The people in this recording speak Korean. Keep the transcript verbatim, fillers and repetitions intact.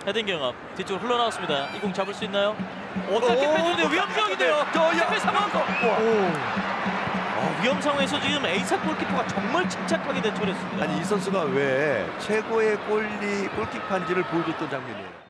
헤딩 경합 뒤쪽으로 흘러나왔습니다. 이 공 잡을 수 있나요? 어떻게 빼는데요? 위험 상황인데요. 옆에 상황. 어, 위험 상황에서 지금 에이삭 골키퍼가 정말 침착하게 대처했습니다. 아니 이 선수가 왜 최고의 골리 골키퍼인지를 보여줬던 장면이에요.